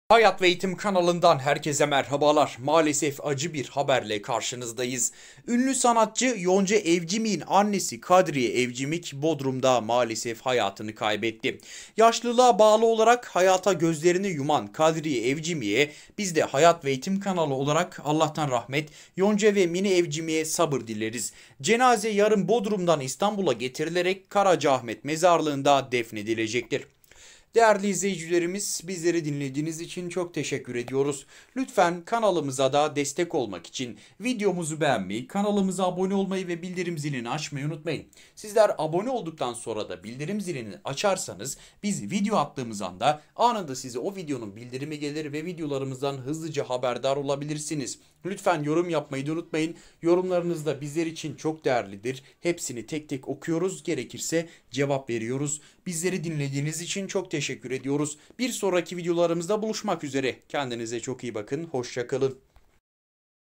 Hayat ve Eğitim kanalından herkese merhabalar. Maalesef acı bir haberle karşınızdayız. Ünlü sanatçı Yonca Evcimik'in annesi Kadriye Evcimik Bodrum'da maalesef hayatını kaybetti. Yaşlılığa bağlı olarak hayata gözlerini yuman Kadriye Evcimik'e biz de Hayat ve Eğitim kanalı olarak Allah'tan rahmet, Yonca ve Mine Evcimik'e sabır dileriz. Cenaze yarın Bodrum'dan İstanbul'a getirilerek Karacaahmet mezarlığında defnedilecektir. Değerli izleyicilerimiz, bizleri dinlediğiniz için çok teşekkür ediyoruz. Lütfen kanalımıza da destek olmak için videomuzu beğenmeyi, kanalımıza abone olmayı ve bildirim zilini açmayı unutmayın. Sizler abone olduktan sonra da bildirim zilini açarsanız biz video attığımız anda anında size o videonun bildirimi gelir ve videolarımızdan hızlıca haberdar olabilirsiniz. Lütfen yorum yapmayı da unutmayın. Yorumlarınız da bizler için çok değerlidir. Hepsini tek tek okuyoruz. Gerekirse cevap veriyoruz. Bizleri dinlediğiniz için çok teşekkür ediyoruz. Bir sonraki videolarımızda buluşmak üzere. Kendinize çok iyi bakın. Hoşça kalın.